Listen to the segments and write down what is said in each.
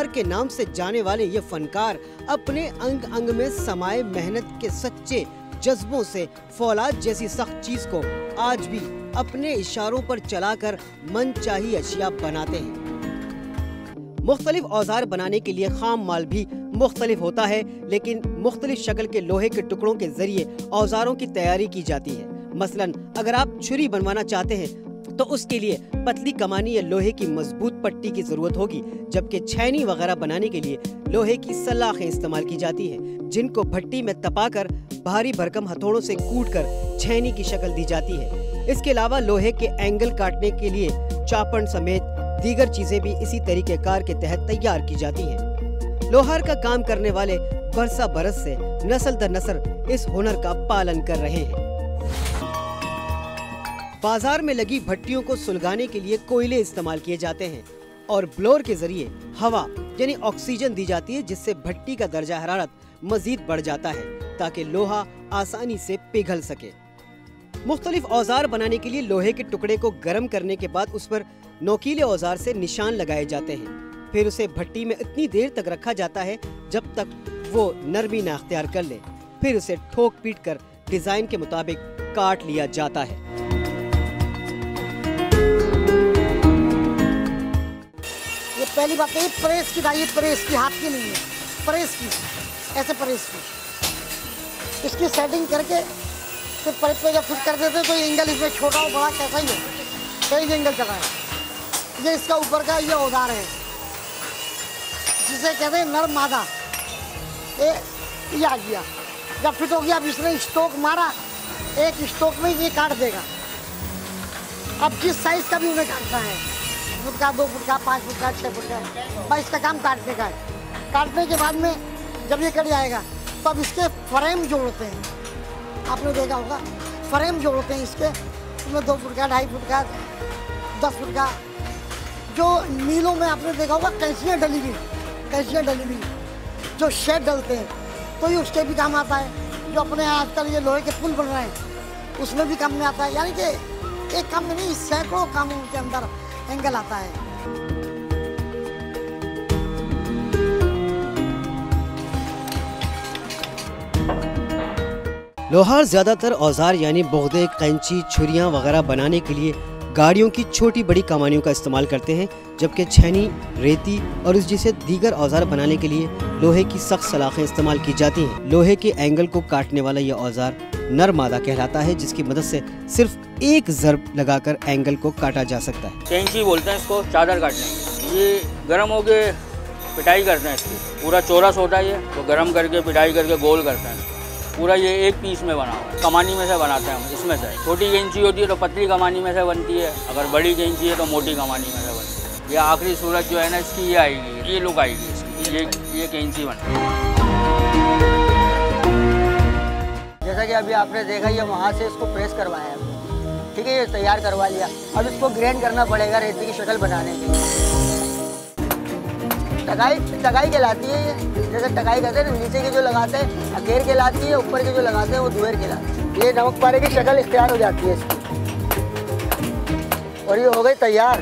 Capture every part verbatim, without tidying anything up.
लोहार के नाम से जाने वाले ये फनकार अपने अंग अंग में समाये मेहनत के सच्चे जज्बों से फौलाद जैसी सख्त चीज को आज भी अपने इशारों पर चलाकर मनचाही अशिया बनाते हैं। मुख्तलिफ औजार बनाने के लिए खाम माल भी मुख्तलिफ होता है, लेकिन मुख्तलिफ शक्ल के लोहे के टुकड़ों के जरिए औजारों की तैयारी की जाती है। मसलन अगर आप छुरी बनवाना चाहते हैं तो उसके लिए पतली कमानी या लोहे की मजबूत पट्टी की जरूरत होगी, जबकि छैनी वगैरह बनाने के लिए लोहे की सलाखें इस्तेमाल की जाती हैं, जिनको भट्टी में तपाकर भारी भरकम हथौड़ों से कूटकर छैनी की शक्ल दी जाती है। इसके अलावा लोहे के एंगल काटने के लिए चापड़ समेत दीगर चीजें भी इसी तरीके कार के तहत तैयार की जाती हैं। लोहार का काम करने वाले बरसा बरस से नस्ल दर नस्ल इस हुनर का पालन कर रहे हैं। बाजार में लगी भट्टियों को सुलगाने के लिए कोयले इस्तेमाल किए जाते हैं और ब्लोअर के जरिए हवा यानी ऑक्सीजन दी जाती है, जिससे भट्टी का दर्जा हरारत मजीद बढ़ जाता है ताकि लोहा आसानी से पिघल सके। मुख्तलिफ औजार बनाने के लिए लोहे के टुकड़े को गर्म करने के बाद उस पर नोकीले औजार से निशान लगाए जाते हैं। फिर उसे भट्टी में इतनी देर तक रखा जाता है जब तक वो नरमी न अख्तियार कर ले। फिर उसे ठोक पीट कर डिजाइन के मुताबिक काट लिया जाता है। ये पहली बात है, प्रेस की ये प्रेस की हाथ की नहीं है, प्रेस की, ऐसे प्रेस की। इसकी सेटिंग करके फिर परत पे जब फिट कर देते तो एंगल इसमें छोटा हो बड़ा कैसा ही है, कई एंगल चला है। ये इसका ऊपर का ये औजार है जिसे कहते हैं नर मादा। ये ये आ गया, जब फिट हो गया अब इसने स्टोक मारा, एक स्टोक में ये काट देगा। अब जिस साइज का भी उन्हें काटना है, फुट का, दो फुट का, पाँच फुट का, छः फुट का, बस इसका काम काटने का है। काटने के बाद में जब ये कट जाएगा तो अब इसके फ्रेम जोड़ते हैं। आपने देखा होगा फ्रेम जोड़ते हैं इसके, इसमें दो फुट का, ढाई फुट का, दस फुट का। जो मीलों में आपने देखा होगा कैंचियाँ डली हुई, कैंचियाँ डली हुई जो शेड डलते हैं, तो ये उसके भी काम आता है। जो अपने आजकल ये लोहे के पुल बन रहे हैं उसमें भी काम में आता है। यानी कि एक काम में नहीं, सैकड़ों कामों के अंदर एंगल आता है। लोहार ज्यादातर औजार यानी बोगदे, कैंची, छुरियां वगैरह बनाने के लिए गाड़ियों की छोटी बड़ी कमानियों का इस्तेमाल करते हैं, जबकि छैनी, रेती और इस जैसे दीगर औजार बनाने के लिए लोहे की सख्त सलाखें इस्तेमाल की जाती हैं। लोहे के एंगल को काटने वाला यह औजार नर मादा कहलाता है, जिसकी मदद से सिर्फ एक ज़रब लगाकर एंगल को काटा जा सकता है। कैंची बोलते हैं इसको, चादर काटने की। ये गर्म हो के पिटाई करते हैं इसकी, पूरा चौरस होता है ये, तो गर्म करके पिटाई करके गोल करते हैं। पूरा ये एक पीस में बना हुआ है, कमानी में से बनाते हैं हम। इसमें से छोटी कैंची होती है तो पतली कमानी में से बनती है, अगर बड़ी कैंची है तो मोटी कमानी में से बनती है। ये आखिरी सूरत जो है ना इसकी, ये आएगी, ये लुक आएगी इसकी, ये ये कैंची बनती है। जैसा कि अभी आपने देखा, ये वहाँ से इसको प्रेस करवाया है, ठीक है, ये तैयार करवा लिया। अब इसको ग्राइंड करना पड़ेगा रेती की शक्ल बनाने के लिए। टकाई टकाई कहलाती है ये, जैसे टकाई करते हैं ना, नीचे के जो लगाते हैं अकेर कहलाती है, ऊपर के जो लगाते हैं वो दुएर कहलाती है। ये नमक पारे की शक्ल तैयार हो जाती है इसकी, और ये हो गई तैयार।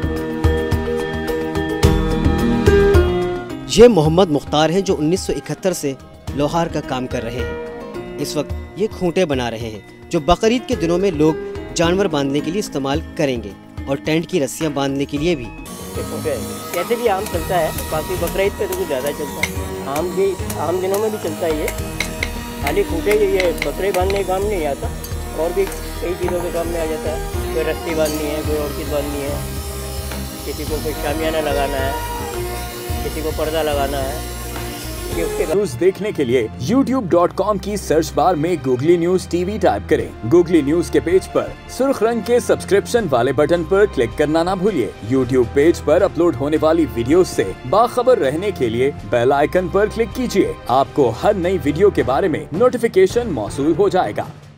ये मोहम्मद मुख्तार हैं जो उन्नीस सौ इकहत्तर से लोहार का काम कर रहे हैं। इस वक्त ये खूंटे बना रहे हैं जो बकरीद के दिनों में लोग जानवर बांधने के लिए इस्तेमाल करेंगे, और टेंट की रस्सियां बांधने के लिए भी। कैसे भी आम चलता है, बाकी बकरीद पे तो कुछ ज़्यादा चलता है, आम भी आम दिनों में भी चलता है। ये खाली खूंटे ये बकरे बांधने का काम नहीं आता, और भी कई चीज़ों के काम में आ जाता है। कोई रस्सी बांधनी है, कोई और चीज़ बांधनी है, किसी को कोई शामियाना लगाना है, किसी को पर्दा लगाना है। न्यूज देखने के लिए यूट्यूब डॉट कॉम की सर्च बार में गूगली न्यूज टीवी टाइप करें। गूगली न्यूज के पेज पर सुर्ख रंग के सब्सक्रिप्शन वाले बटन पर क्लिक करना ना भूलिए। यूट्यूब पेज पर अपलोड होने वाली वीडियो से बाखबर रहने के लिए बेल आइकन पर क्लिक कीजिए। आपको हर नई वीडियो के बारे में नोटिफिकेशन मौसूल हो जाएगा।